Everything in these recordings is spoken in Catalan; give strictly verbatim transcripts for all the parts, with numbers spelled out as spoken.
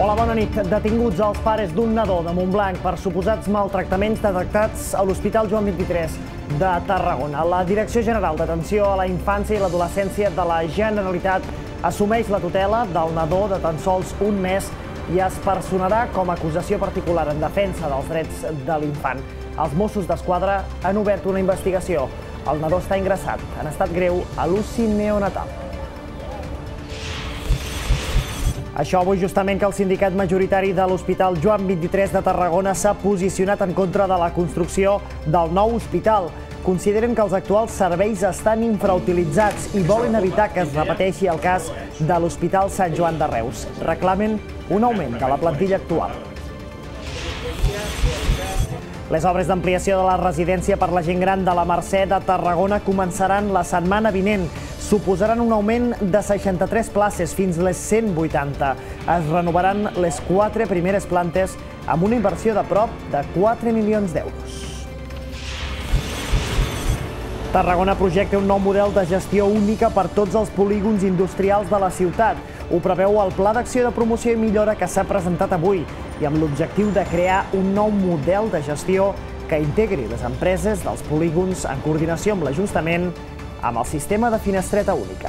Hola, bona nit. Detinguts els pares d'un nadó de Montblanc per suposats maltractaments detectats a l'Hospital Joan vint-i-tres de Tarragona. La Direcció General d'Atenció a la Infància i l'Adolescència de la Generalitat assumeix la tutela del nadó de tan sols un mes i es personarà com a acusació particular en defensa dels drets de l'infant. Els Mossos d'Esquadra han obert una investigació. El nadó està ingressat en estat greu a l'U C I neonatal. Això avui justament que el sindicat majoritari de l'Hospital Joan vint-i-tres de Tarragona s'ha posicionat en contra de la construcció del nou hospital. Consideren que els actuals serveis estan infrautilitzats i volen evitar que es repeteixi el cas de l'Hospital Sant Joan de Reus. Reclamen un augment de la plantilla actual. Les obres d'ampliació de la residència per la gent gran de la Mercè de Tarragona començaran la setmana vinent. Suposaran un augment de seixanta-tres places fins les cent vuitanta. Es renovaran les quatre primeres plantes amb una inversió de prop de quatre milions d'euros. Tarragona projecta un nou model de gestió única per tots els polígons industrials de la ciutat. Ho preveu el Pla d'Acció de Promoció i Millora que s'ha presentat avui i amb l'objectiu de crear un nou model de gestió que integri les empreses dels polígons en coordinació amb l'Ajuntament amb el sistema de finestreta única.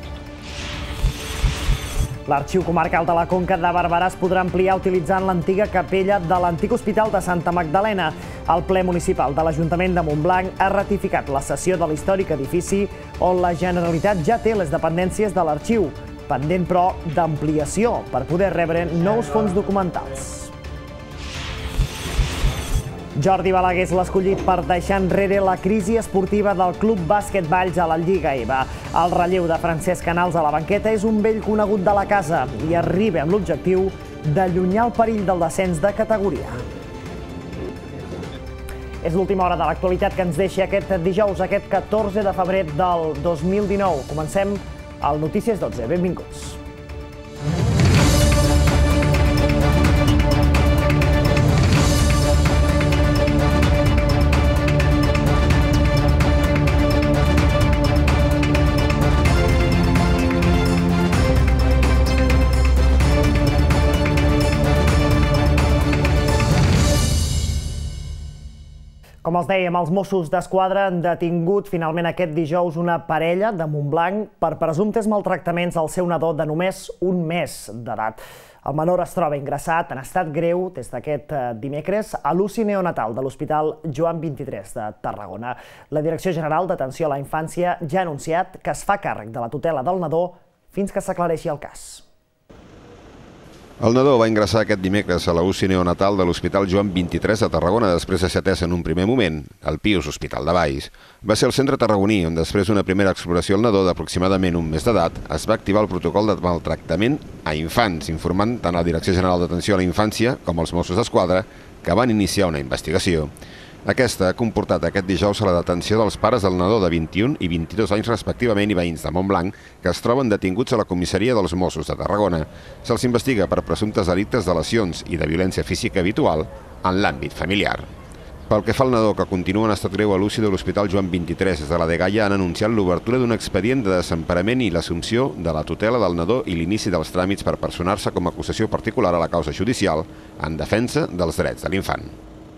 L'Arxiu Comarcal de la Conca de Barberà es podrà ampliar utilitzant l'antiga capella de l'antic Hospital de Santa Magdalena. El ple municipal de l'Ajuntament de Montblanc ha ratificat la cessió de l'històric edifici on la Generalitat ja té les dependències de l'arxiu, pendent però d'ampliació per poder rebre nous fons documentals. Jordi Balaguer és l'escollit per deixar enrere la crisi esportiva del Club Bàsquet Valls a la Lliga E V A. El relleu de Francesc Canals a la banqueta és un vell conegut de la casa i arriba amb l'objectiu d'allunyar el perill del descens de categoria. És l'última hora de l'actualitat que ens deixa aquest dijous, aquest catorze de febrer del dos mil dinou. Comencem al Notícies dotze. Benvinguts. Com els dèiem, els Mossos d'Esquadra han detingut finalment aquest dijous una parella de Montblanc per presumptes maltractaments al seu nadó de només un mes d'edat. El menor es troba ingressat en estat greu des d'aquest dimecres a l'U C I neonatal de l'Hospital Joan vint-i-tres de Tarragona. La Direcció General d'Atenció a la Infància ja ha anunciat que es fa càrrec de la tutela del nadó fins que s'aclareixi el cas. El nadó va ingressar aquest dimecres a la U C I neonatal de l'Hospital Joan vint-i-tres de Tarragona després de ser atès en un primer moment al Pius Hospital de Valls. Va ser el centre tarragoní on després d'una primera exploració al nadó d'aproximadament un mes d'edat es va activar el protocol de maltractament a infants, informant tant la Direcció General d'Atenció a la Infància com els Mossos d'Esquadra que van iniciar una investigació. Aquesta ha comportat aquest dijous a la detenció dels pares del nadó de vint-i-un i vint-i-dos anys respectivament i veïns de Montblanc que es troben detinguts a la comissaria dels Mossos de Tarragona. Se'ls investiga per presumptes delictes de lesions i de violència física habitual en l'àmbit familiar. Pel que fa al nadó, que continua en estat greu a l'U C I de l'Hospital Joan vint-i-tres, des de la Dgaia han anunciat l'obertura d'un expedient de desemparament i l'assumpció de la tutela del nadó i l'inici dels tràmits per personar-se com a acusació particular a la causa judicial en defensa dels drets de l'infant.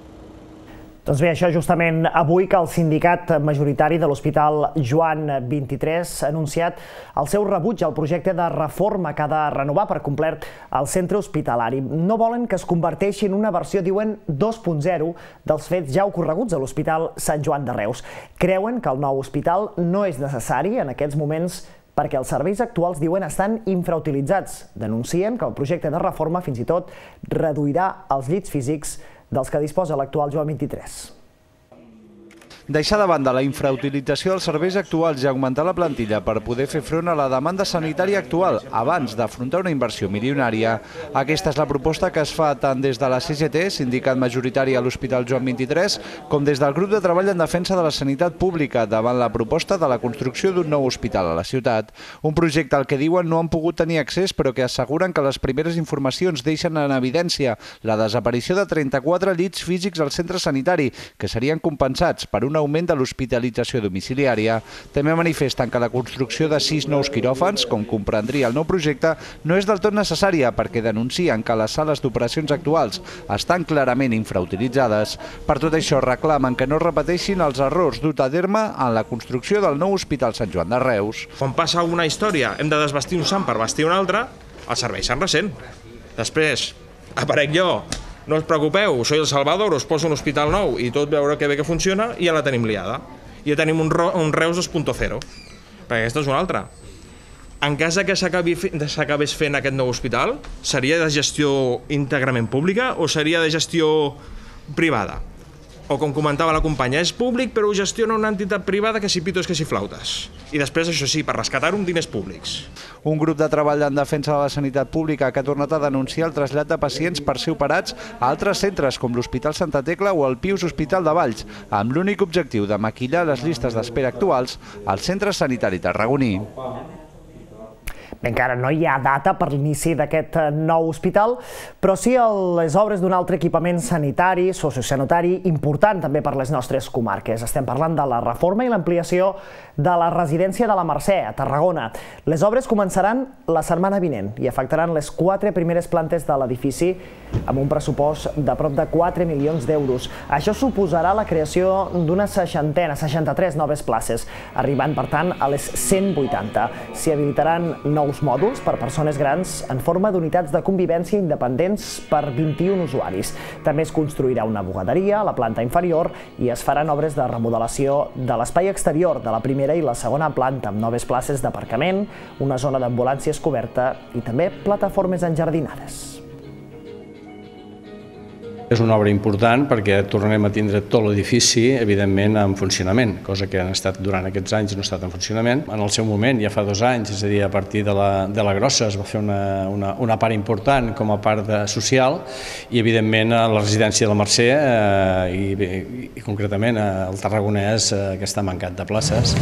Doncs bé, això justament avui que el sindicat majoritari de l'Hospital Joan vint-i-tres ha anunciat el seu rebuig al projecte de reforma que ha de renovar per complet el centre hospitalari. No volen que es converteixi en una versió, diuen, dos punt zero dels fets ja ocorreguts a l'Hospital Sant Joan de Reus. Creuen que el nou hospital no és necessari en aquests moments perquè els serveis actuals, diuen, estan infrautilitzats. Denuncien que el projecte de reforma fins i tot reduirà els llits físics dels que disposa l'actual Joan vint-i-tres. Deixar de banda la infrautilització dels serveis actuals i augmentar la plantilla per poder fer front a la demanda sanitària actual abans d'afrontar una inversió milionària. Aquesta és la proposta que es fa tant des de la C G T, sindicat majoritari a l'Hospital Joan vint-i-tres, com des del grup de treball en defensa de la sanitat pública davant la proposta de la construcció d'un nou hospital a la ciutat. Un projecte al que diuen no han pogut tenir accés però que asseguren que les primeres informacions deixen en evidència la desaparició de trenta-quatre llits físics al centre sanitari que serien compensats per una un augment de l'hospitalització domiciliària. També manifesten que la construcció de sis nous quiròfans, com comprendria el nou projecte, no és del tot necessària perquè denuncien que les sales d'operacions actuals estan clarament infrautilitzades. Per tot això reclamen que no es repeteixin els errors dut a terme en la construcció del nou Hospital Sant Joan de Reus. Quan passa una història, hem de desvestir un sant per vestir un altre, el servei se'n ressent. Després, aparec jo, no us preocupeu, soy el Salvador, us poso un hospital nou i tot veure que bé que funciona i ja la tenim liada. I ja tenim un, un Reus dos punt zero, perquè aquesta és una altra. En cas que s'acabés fent aquest nou hospital, seria de gestió íntegrament pública o seria de gestió privada? O com comentava la companya, és públic però ho gestiona una entitat privada que si pitos que si flautes. I després, això sí, per rescatar-ho amb diners públics. Un grup de treball en defensa de la sanitat pública que ha tornat a denunciar el trasllat de pacients per ser operats a altres centres com l'Hospital Santa Tecla o el Pius Hospital de Valls, amb l'únic objectiu de maquillar les llistes d'espera actuals al centre sanitari tarragoní. Bé, encara no hi ha data per l'inici d'aquest nou hospital, però sí les obres d'un altre equipament sanitari, sociosanitari, important també per les nostres comarques. Estem parlant de la reforma i l'ampliació de la residència de la Mercè, a Tarragona. Les obres començaran la setmana vinent i afectaran les quatre primeres plantes de l'edifici amb un pressupost de prop de quatre milions d'euros. Això suposarà la creació d'una seixantena, seixanta-tres noves places, arribant, per tant, a les cent vuitanta. S'hi habilitaran nous mòduls per persones grans en forma d'unitats de convivència independents per vint-i-un usuaris. També es construirà una bugaderia a la planta inferior i es faran obres de remodelació de l'espai exterior de la primera i la segona planta amb noves places d'aparcament, una zona d'ambulàncies coberta i també plataformes enjardinades. És una obra important perquè tornarem a tindre tot l'edifici, evidentment, en funcionament, cosa que han estat durant aquests anys no ha estat en funcionament. En el seu moment, ja fa dos anys, és a dir, a partir de la, de la grossa es va fer una, una, una part important com a part de, social i, evidentment, a la residència de la Mercè eh, i, i, i concretament al Tarragonès eh, que està mancat de places.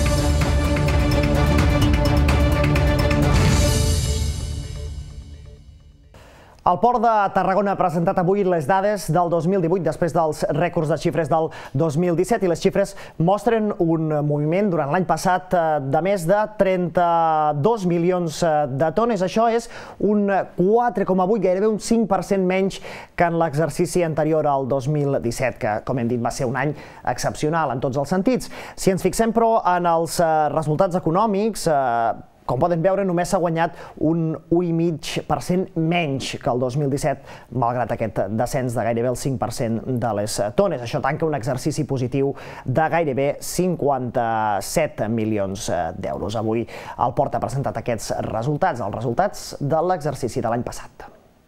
El Port de Tarragona ha presentat avui les dades del dos mil divuit després dels rècords de xifres del dos mil disset i les xifres mostren un moviment durant l'any passat de més de trenta-dos milions de tones. Això és un quatre coma vuit, gairebé un cinc per cent menys que en l'exercici anterior al dos mil disset, que, com hem dit, va ser un any excepcional en tots els sentits. Si ens fixem, però, en els resultats econòmics, com poden veure, només s'ha guanyat un u coma cinc per cent menys que el dos mil disset, malgrat aquest descens de gairebé el cinc per cent de les tones. Això tanca un exercici positiu de gairebé cinquanta-set milions d'euros. Avui el Port ha presentat aquests resultats, els resultats de l'exercici de l'any passat.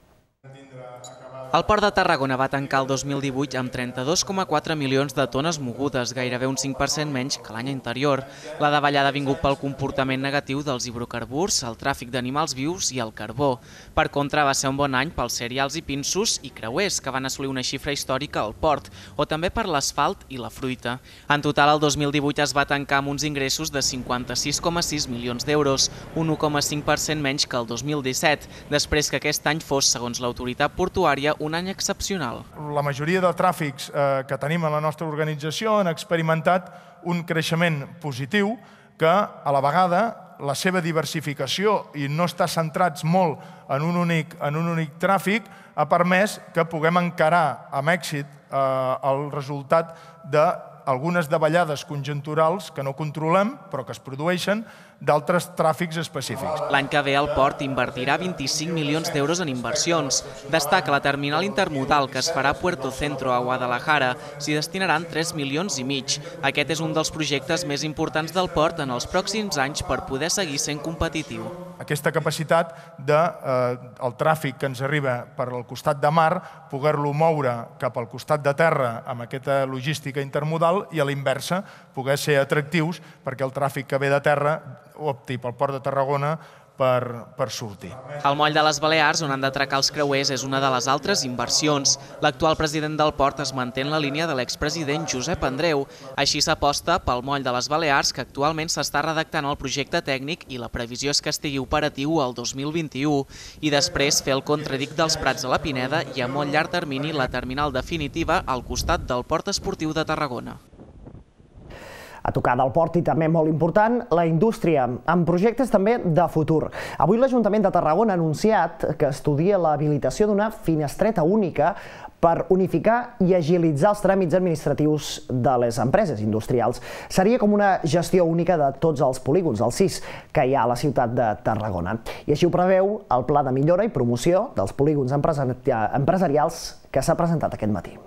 El Port de Tarragona va tancar el dos mil divuit amb trenta-dos coma quatre milions de tones mogudes, gairebé un cinc per cent menys que l'any anterior. La davallada ha vingut pel comportament negatiu dels hidrocarburs, el tràfic d'animals vius i el carbó. Per contra, va ser un bon any pels cereals i pinsos i creuers, que van assolir una xifra històrica al port, o també per l'asfalt i la fruita. En total, el dos mil divuit es va tancar amb uns ingressos de cinquanta-sis coma sis milions d'euros, un u coma cinc per cent menys que el dos mil disset, després que aquest any fos, segons l'autoritat portuària, un any excepcional. La majoria de tràfics que tenim en la nostra organització han experimentat un creixement positiu que, a la vegada, la seva diversificació i no estar centrats molt en un únic, en un únic tràfic ha permès que puguem encarar amb èxit el resultat d'algunes davallades conjunturals que no controlem però que es produeixen d'altres tràfics específics. L'any que ve el port invertirà vint-i-cinc milions d'euros en inversions. Destaca la terminal intermodal que es farà a Puerto Centro, a Guadalajara. S'hi destinaran tres milions i mig. Aquest és un dels projectes més importants del port en els pròxims anys per poder seguir sent competitiu. Aquesta capacitat del tràfic que ens arriba per al costat de mar, poder-lo moure cap al costat de terra amb aquesta logística intermodal i a la inversa poder ser atractius perquè el tràfic que ve de terra opti pel Port de Tarragona per sortir. El moll de les Balears, on han d'atracar els creuers, és una de les altres inversions. L'actual president del port es manté en la línia de l'expresident Josep Andreu. Així s'aposta pel moll de les Balears, que actualment s'està redactant el projecte tècnic i la previsió és que estigui operatiu el dos mil vint-i-u. I després fer el contradic dels Prats a la Pineda i a molt llarg termini la terminal definitiva al costat del Port Esportiu de Tarragona. A tocar del port i també molt important, la indústria, amb projectes també de futur. Avui l'Ajuntament de Tarragona ha anunciat que estudia l'habilitació d'una finestreta única per unificar i agilitzar els tràmits administratius de les empreses industrials. Seria com una gestió única de tots els polígons, els sis que hi ha a la ciutat de Tarragona. I així ho preveu el Pla de Millora i Promoció dels Polígons Empresarials que s'ha presentat aquest matí.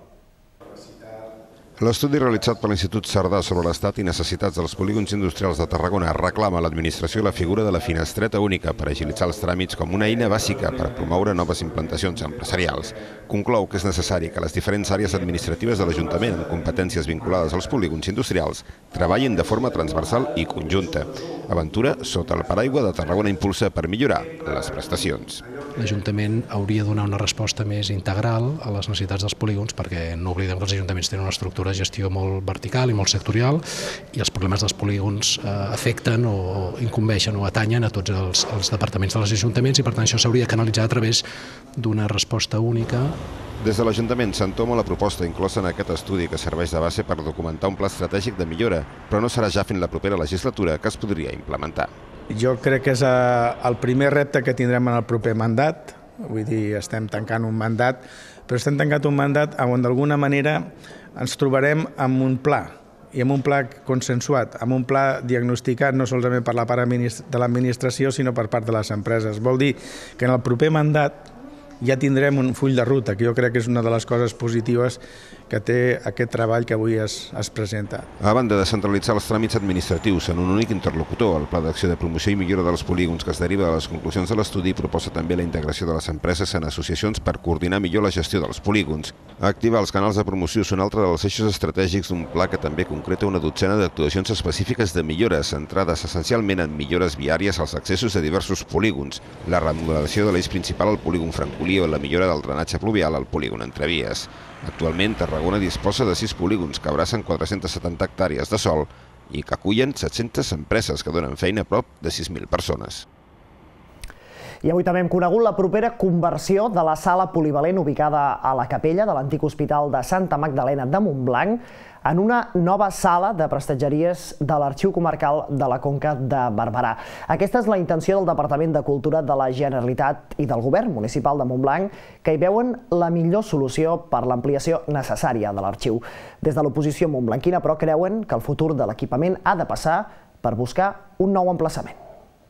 L'estudi realitzat per l'Institut Cerdà sobre l'estat i necessitats dels polígons industrials de Tarragona reclama a l'administració la figura de la finestreta única per agilitzar els tràmits com una eina bàsica per promoure noves implantacions empresarials. Conclou que és necessari que les diferents àrees administratives de l'Ajuntament amb competències vinculades als polígons industrials treballin de forma transversal i conjunta. Aventura sota el paraigua de Tarragona Impulsa per millorar les prestacions. L'Ajuntament hauria de donar una resposta més integral a les necessitats dels polígons, perquè no oblidem que els ajuntaments tenen una estructura de gestió molt vertical i molt sectorial i els problemes dels polígons afecten o incumbeixen o atanyen a tots els, els departaments dels ajuntaments i per tant això s'hauria de canalitzar a través d'una resposta única. Des de l'Ajuntament s'entoma la proposta inclosa en aquest estudi que serveix de base per documentar un pla estratègic de millora, però no serà ja fins la propera legislatura que es podria implementar. Jo crec que és el primer repte que tindrem en el proper mandat, vull dir, estem tancant un mandat, però estem tancant un mandat on d'alguna manera ens trobarem amb un pla, i amb un pla consensuat, amb un pla diagnosticat no solament per la part de l'administració, sinó per part de les empreses. Vol dir que en el proper mandat ja tindrem un full de ruta, que jo crec que és una de les coses positives que té aquest treball que avui es, es presenta. A banda de centralitzar els tràmits administratius en un únic interlocutor, el Pla d'Acció de Promoció i Millora dels Polígons que es deriva de les conclusions de l'estudi proposa també la integració de les empreses en associacions per coordinar millor la gestió dels polígons. Activar els canals de promoció són altre dels eixos estratègics d'un pla que també concreta una dotzena d'actuacions específiques de millores, centrades essencialment en millores viàries als accessos de diversos polígons, la remodelació de l'eix principal al polígon Francolí o la millora del drenatge pluvial al polígon Entrevies. Actualment, Tarragona disposa de sis polígons que abracen quatre-centes setanta hectàrees de sòl i que acullen set-centes empreses que donen feina a prop de sis mil persones. I avui també hem conegut la propera conversió de la sala polivalent ubicada a la capella de l'antic Hospital de Santa Magdalena de Montblanc en una nova sala de prestatgeries de l'Arxiu Comarcal de la Conca de Barberà. Aquesta és la intenció del Departament de Cultura de la Generalitat i del Govern Municipal de Montblanc, que hi veuen la millor solució per l'ampliació necessària de l'arxiu. Des de l'oposició montblanquina, però, creuen que el futur de l'equipament ha de passar per buscar un nou emplaçament.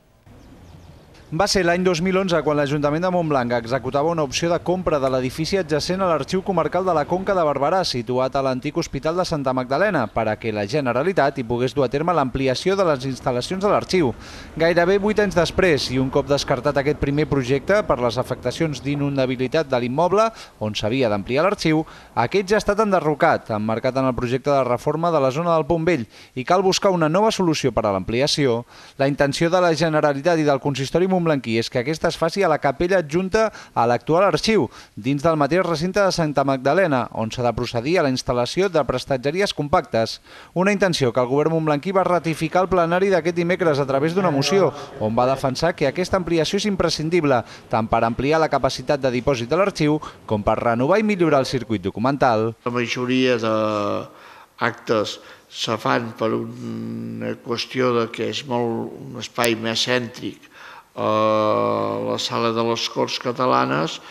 Va ser l'any dos mil onze quan l'Ajuntament de Montblanc executava una opció de compra de l'edifici adjacent a l'Arxiu Comarcal de la Conca de Barberà, situat a l'antic Hospital de Santa Magdalena, per a que la Generalitat hi pogués dur a terme l'ampliació de les instal·lacions de l'arxiu. Gairebé vuit anys després, i un cop descartat aquest primer projecte per les afectacions d'inundabilitat de l'immoble, on s'havia d'ampliar l'arxiu, aquest ja ha estat enderrocat, emmarcat en el projecte de reforma de la zona del Pont Vell, i cal buscar una nova solució per a l'ampliació. La intenció de la Generalitat i del Consistori Montblanquí és que aquesta es faci a la capella adjunta a l'actual arxiu, dins del mateix recinte de Santa Magdalena, on s'ha de procedir a la instal·lació de prestatgeries compactes. Una intenció que el govern montblanquí va ratificar al plenari d'aquest dimecres a través d'una moció, on va defensar que aquesta ampliació és imprescindible, tant per ampliar la capacitat de dipòsit de l'arxiu com per renovar i millorar el circuit documental. La majoria d'actes se fan per una qüestió de que és molt un espai més cèntric. A la sala de les Corts Catalanes,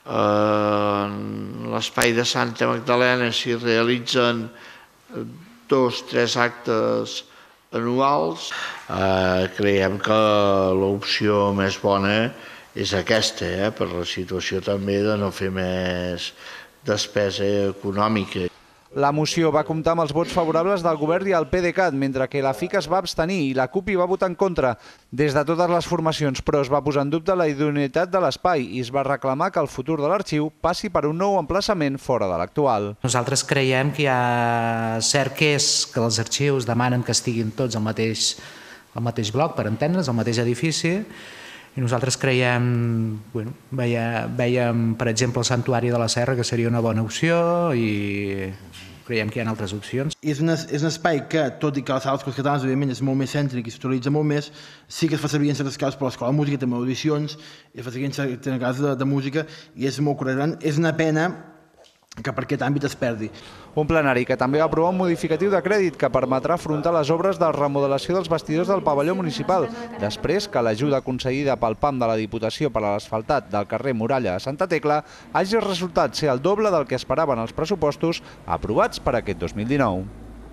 en l'espai de Santa Magdalena s'hi realitzen dos, tres actes anuals. Creiem que l'opció més bona és aquesta, per la situació també de no fer més despesa econòmica. La moció va comptar amb els vots favorables del govern i el PDeCAT, mentre que la F I C es va abstenir i la CUP hi va votar en contra. Des de totes les formacions, però, es va posar en dubte la idoneïtat de l'espai i es va reclamar que el futur de l'arxiu passi per un nou emplaçament fora de l'actual. Nosaltres creiem que hi ha cert que és que els arxius demanen que estiguin tots al mateix, al mateix bloc, per entendre's, al mateix edifici, i nosaltres creiem, bueno, veiem, per exemple, el Santuari de la Serra, que seria una bona opció, i creiem que hi ha altres opcions. És un, és un espai que, tot i que les sales catalanes, evidentment, és molt més cèntric i s'utilitza molt més, sí que es fa servir en certes casos per l'escola de música, també audicions, i es fa servir en certes casos de, de música, i és molt corrent. És una pena que per aquest àmbit es perdi. Un plenari que també va aprovar un modificatiu de crèdit que permetrà afrontar les obres de remodelació dels vestidors del pavelló municipal, després que l'ajuda concedida pel P A M de la Diputació per a l'asfaltat del carrer Muralla a Santa Tecla hagi resultat ser el doble del que esperaven els pressupostos aprovats per aquest dos mil dinou.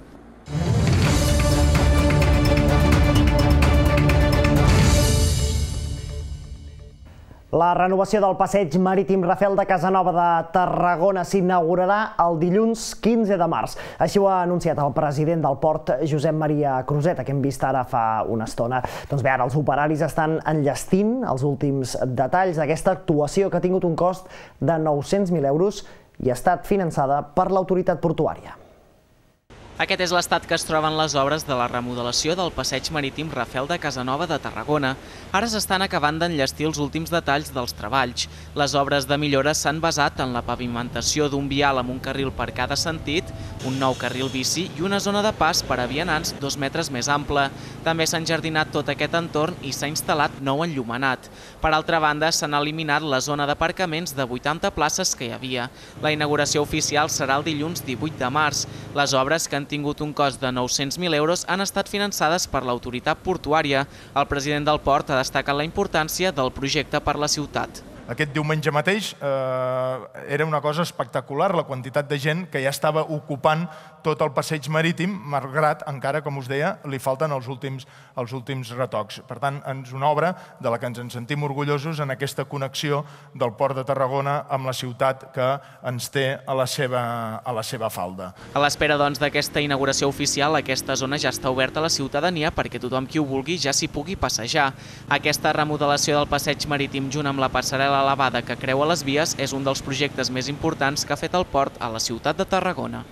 La renovació del passeig marítim Rafel de Casanova de Tarragona s'inaugurarà el dilluns quinze de març. Així ho ha anunciat el president del port, Josep Maria Cruseta, que hem vist ara fa una estona. Doncs bé, ara els operaris estan enllestint els últims detalls d'aquesta actuació que ha tingut un cost de nou-cents mil euros i ha estat finançada per l'autoritat portuària. Aquest és l'estat que es troben les obres de la remodelació del passeig marítim Rafel de Casanova de Tarragona. Ara s'estan acabant d'enllestir els últims detalls dels treballs. Les obres de millora s'han basat en la pavimentació d'un vial amb un carril per cada sentit, un nou carril bici i una zona de pas per a vianants dos metres més ampla. També s'ha enjardinat tot aquest entorn i s'ha instal·lat nou enllumenat. Per altra banda, s'han eliminat la zona d'aparcaments de vuitanta places que hi havia. La inauguració oficial serà el dilluns divuit de març. Les obres, que han tingut un cost de nou-cents mil euros, han estat finançades per l'autoritat portuària. El president del port ha destacat la importància del projecte per la ciutat. Aquest diumenge mateix era una cosa espectacular, la quantitat de gent que ja estava ocupant tot el passeig marítim, malgrat, encara, com us deia, li falten els últims retocs. Per tant, és una obra de la que ens en sentim orgullosos en aquesta connexió del Port de Tarragona amb la ciutat que ens té a la seva falda. A l'espera, doncs, d'aquesta inauguració oficial, aquesta zona ja està oberta a la ciutadania perquè tothom qui ho vulgui ja s'hi pugui passejar. Aquesta remodelació del passeig marítim junt amb la passarel·la elevada que creua les vies és un dels projectes més importants que ha fet el port a la ciutat de Tarragona.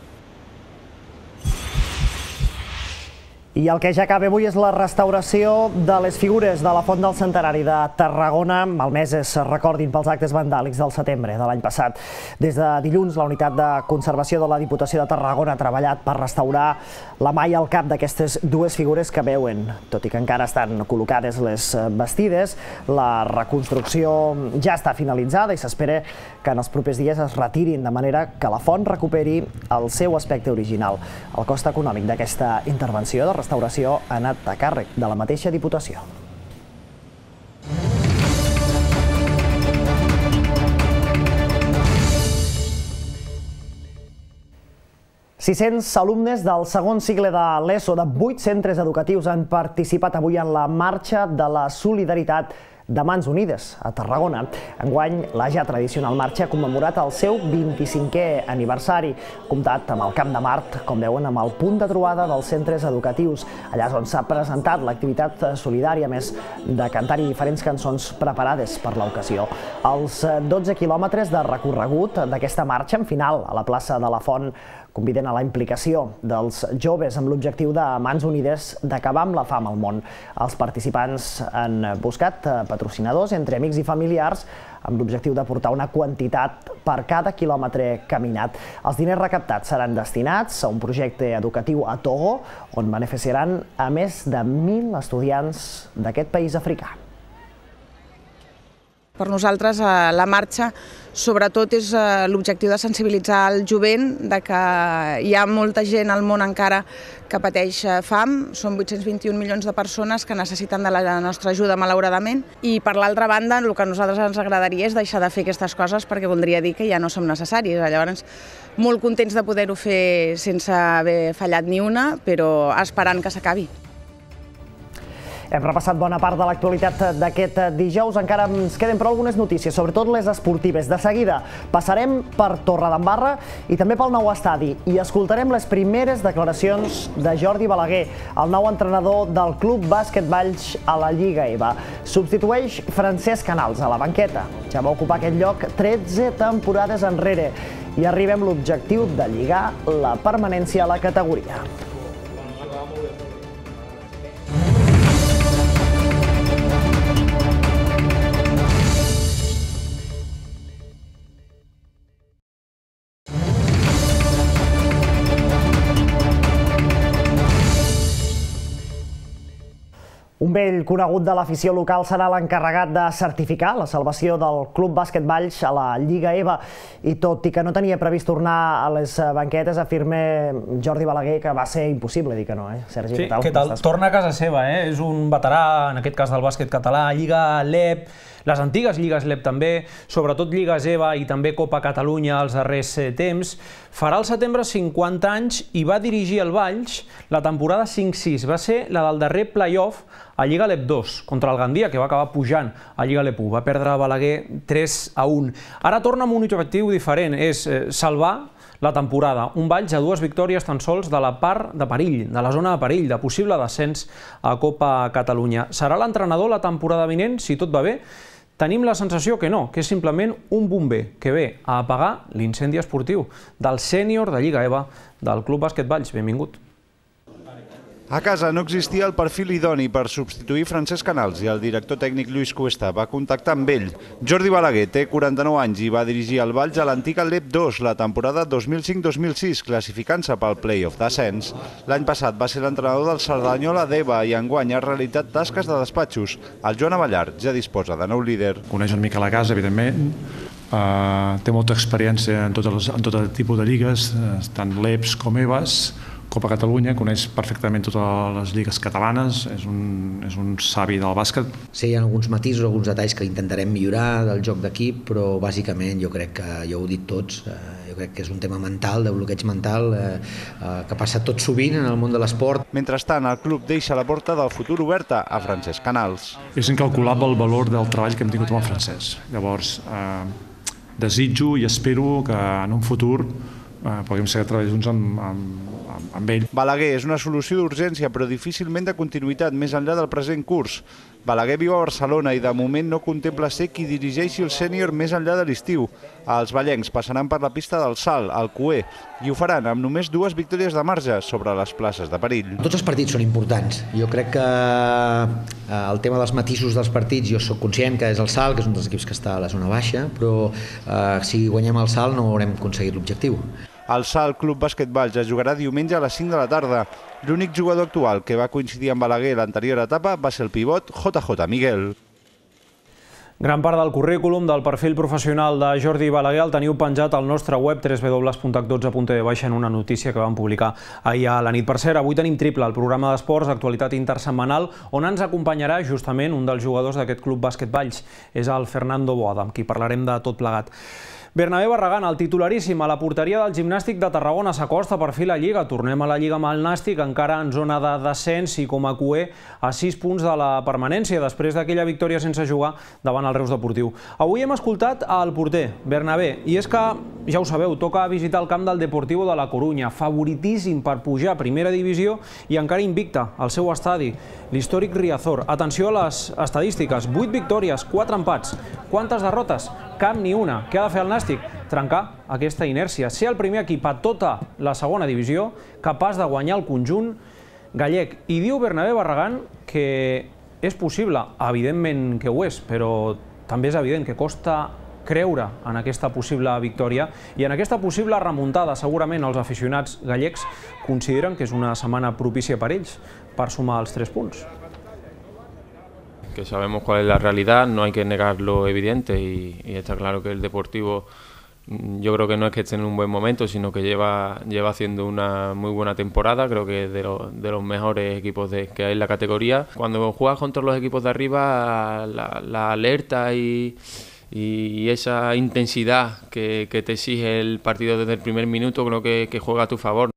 I el que ja acaba avui és la restauració de les figures de la Font del Centenari de Tarragona, malmeses, recordin, pels actes vandàlics del setembre de l'any passat. Des de dilluns, la Unitat de Conservació de la Diputació de Tarragona ha treballat per restaurar la mà i el cap d'aquestes dues figures que veuen. Tot i que encara estan col·locades les bastides, la reconstrucció ja està finalitzada i s'espera que en els propers dies es retirin, de manera que la font recuperi el seu aspecte original. El cost econòmic d'aquesta intervenció de restauració ha anat a càrrec de la mateixa Diputació. sis-cents alumnes del segon cicle de l'ESO de vuit centres educatius han participat avui en la Marxa de la Solidaritat de Mans Unides, a Tarragona. Enguany, la ja tradicional marxa ha commemorat el seu vint-i-cinquè aniversari, comptat amb el Camp de Mart, com veuen, amb el punt de trobada dels centres educatius. Allà és on s'ha presentat l'activitat solidària, a més de cantar-hi diferents cançons preparades per l'ocasió. Els dotze quilòmetres de recorregut d'aquesta marxa, en final, a la plaça de la Font, conviden a la implicació dels joves amb l'objectiu de Mans Unides d'acabar amb la fam al món. Els participants han buscat patrocinadors entre amics i familiars amb l'objectiu d'aportar una quantitat per cada quilòmetre caminat. Els diners recaptats seran destinats a un projecte educatiu a Togo, on beneficiaran a més de mil estudiants d'aquest país africà. Per nosaltres la marxa sobretot és l'objectiu de sensibilitzar el jovent de que hi ha molta gent al món encara que pateix fam, són vuit-cents vint-i-un milions de persones que necessiten de la nostra ajuda malauradament, i per l'altra banda el que a nosaltres ens agradaria és deixar de fer aquestes coses perquè voldria dir que ja no som necessaris. Llavors, molt contents de poder-ho fer sense haver fallat ni una, però esperant que s'acabi. Hem repassat bona part de l'actualitat d'aquest dijous, encara ens queden però algunes notícies, sobretot les esportives. De seguida passarem per Torredembarra i també pel nou estadi i escoltarem les primeres declaracions de Jordi Balaguer, el nou entrenador del Club Bàsquet Valls a la Lliga E V A. Substitueix Francesc Canals a la banqueta. Ja va ocupar aquest lloc tretze temporades enrere i arribem a l'objectiu de lligar la permanència a la categoria. Un vell conegut de l'afició local serà l'encarregat de certificar la salvació del Club Bàsquet Valls a la Lliga E V A i tot i que no tenia previst tornar a les banquetes, afirma Jordi Balaguer que va ser impossible dir que no, eh? Sergi, sí, què tal? Què tal? Torna a casa seva, eh? És un veterà, en aquest cas del bàsquet català, Lliga L E P, les antigues lligues L E P també, sobretot lligues E V A i també Copa Catalunya els darrers temps. Farà al setembre cinquanta anys i va dirigir el Valls la temporada cinc sis. Va ser la del darrer play-off a Lliga L E P dos, contra el Gandia, que va acabar pujant a Lliga L E P u. Va perdre Balaguer tres a un. Ara torna amb un objectiu diferent, és salvar la temporada. Un Valls a dues victòries tan sols de la part de perill, de la zona de perill, de possible descens a Copa Catalunya. Serà l'entrenador la temporada vinent, si tot va bé? Tenim la sensació que no, que és simplement un bomber que ve a apagar l'incendi esportiu del sènior de Lliga E V A del Club Bàsquet Valls. Benvingut. A casa no existia el perfil idoni per substituir Francesc Canals i el director tècnic Lluís Cuesta va contactar amb ell. Jordi Balaguer té quaranta-nou anys i va dirigir el Valls a l'antic L E P dos la temporada dos mil cinc dos mil sis, classificant-se pel play-off d'ascens. L'any passat va ser l'entrenador del Cerdanyola d'E V A i enguany ha realitzat tasques de despatxos. El Joan Avellar ja disposa de nou líder. Coneix una mica la casa, evidentment. Uh, té molta experiència en tot, els, en tot el tipus de lligues, tant L E Ps com E V As. Copa Catalunya, coneix perfectament totes les lligues catalanes, és un, és un savi del bàsquet. Sí, hi ha alguns matisos, alguns detalls que intentarem millorar del joc d'equip, però bàsicament jo crec que, ja ho he dit tots, eh, jo crec que és un tema mental, de bloqueig mental, eh, eh, que passa tot sovint en el món de l'esport. Mentrestant, el club deixa la porta del futur oberta a Francesc Canals. És incalculable el valor del treball que hem tingut amb el Francesc. Llavors, eh, desitjo i espero que en un futur eh, puguem seguir treballant junts amb, amb amb ell. Balaguer és una solució d'urgència però difícilment de continuïtat més enllà del present curs. Balaguer viu a Barcelona i de moment no contempla ser qui dirigeixi el sènior més enllà de l'estiu. Els vallencs passaran per la pista del Salt, al Cué, i ho faran amb només dues victòries de marge sobre les places de perill. Tots els partits són importants. Jo crec que el tema dels matisos dels partits, jo sóc conscient que és el Salt, que és un dels equips que està a la zona baixa, però eh, si guanyem el Salt no haurem aconseguit l'objectiu. El Salt Club Bàsquet Valls es jugarà diumenge a les cinc de la tarda. L'únic jugador actual que va coincidir amb Balaguer l'anterior etapa va ser el pivot J J Miguel. Gran part del currículum del perfil professional de Jordi Balaguer el teniu penjat al nostre web w w w punt hac dotze punt t v en una notícia que vam publicar ahir a la nit. Per cert, avui tenim triple, el programa d'esports, actualitat intersetmanal, on ens acompanyarà justament un dels jugadors d'aquest Club Bàsquet Valls. És el Fernando Boada, amb qui parlarem de tot plegat. Bernabé Barragán, el titularíssim a la porteria del Gimnàstic de Tarragona, s'acosta per fi la Lliga. Tornem a la Lliga amb el Nàstic, encara en zona de descens i com a cuer a sis punts de la permanència, després d'aquella victòria sense jugar davant el Reus Deportiu. Avui hem escoltat al porter, Bernabé, i és que, ja ho sabeu, toca visitar el camp del Deportivo de la Corunya, favoritíssim per pujar a primera divisió i encara invicta al seu estadi, l'històric Riazor. Atenció a les estadístiques, vuit victòries, quatre empats. Quantes derrotes? Cap ni una. Què ha de fer el Nàstic? Trencar aquesta inèrcia, ser el primer equip a tota la segona divisió capaç de guanyar el conjunt gallec. I diu Bernabé Barragán que és possible, evidentment que ho és, però també és evident que costa creure en aquesta possible victòria i en aquesta possible remuntada. Segurament els aficionats gallecs consideren que és una setmana propícia per ells per sumar els tres punts. Que sabemos cuál es la realidad, no hay que negar lo evidente y, y está claro que el Deportivo, yo creo que no es que esté en un buen momento, sino que lleva, lleva haciendo una muy buena temporada, creo que es de, lo, de los mejores equipos de, que hay en la categoría. Cuando juegas contra los equipos de arriba, la, la alerta y, y esa intensidad que, que te exige el partido desde el primer minuto, creo que, que juega a tu favor.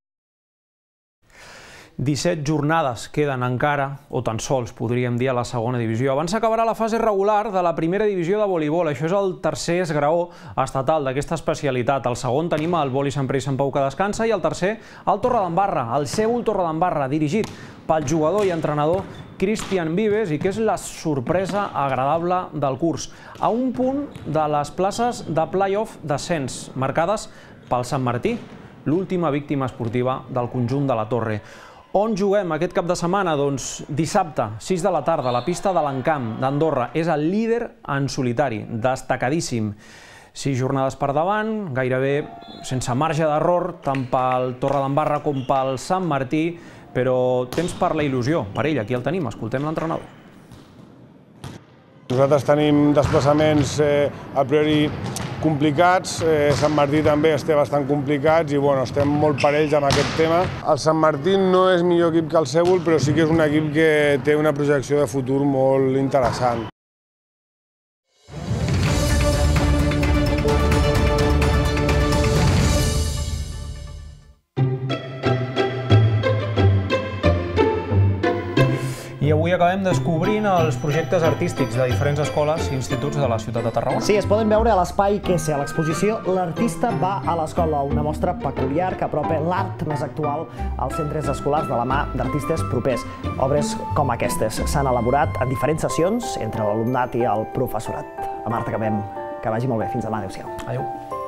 disset jornades queden encara, o tan sols podríem dir, a la segona divisió. Abans s'acabarà la fase regular de la primera divisió de voleibol. Això és el tercer esgraó estatal d'aquesta especialitat. El segon tenim el Voli Sant Pere i Sant Pau que descansa i el tercer el Torredembarra, el Seül Torredembarra, dirigit pel jugador i entrenador Cristian Vives i que és la sorpresa agradable del curs. A un punt de les places de play-off d'ascens, marcades pel Sant Martí, l'última víctima esportiva del conjunt de la Torre. On juguem aquest cap de setmana? Doncs dissabte, sis de la tarda, a la pista de l'Encamp d'Andorra. És el líder en solitari, destacadíssim. Sis jornades per davant, gairebé sense marge d'error, tant pel Torredembarra com pel Sant Martí. però temps per la il·lusió. Per ell, aquí el tenim, escoltem l'entrenador. Nosaltres tenim desplaçaments a priori complicats, Sant Martí també està bastant complicats i estem molt parells amb aquest tema. El Sant Martí no és millor equip que el Sèbol, però sí que és un equip que té una projecció de futur molt interessant. I avui acabem descobrint els projectes artístics de diferents escoles i instituts de la ciutat de Tarragona. Sí, es poden veure a l'espai Quese, a l'exposició L'artista va a l'escola, una mostra peculiar que apropa l'art més actual als centres escolars de la mà d'artistes propers. Obres com aquestes s'han elaborat en diferents sessions entre l'alumnat i el professorat. A Marta acabem. Que vagi molt bé. Fins demà. Adéu-siau. Adéu.